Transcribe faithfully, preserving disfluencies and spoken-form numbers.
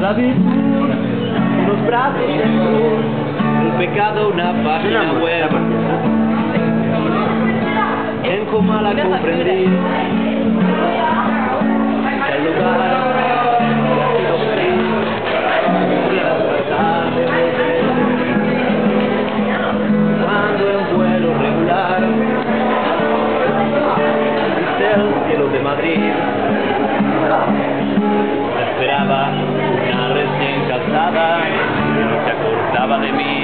La virtud, unos brazos de amor, el pecado, una página web. En coma la comprendí, el lugar ha sido feliz, cuando en vuelo regular, viste el cielo de Madrid, me esperaba una recién casada, que no se acordaba de mí.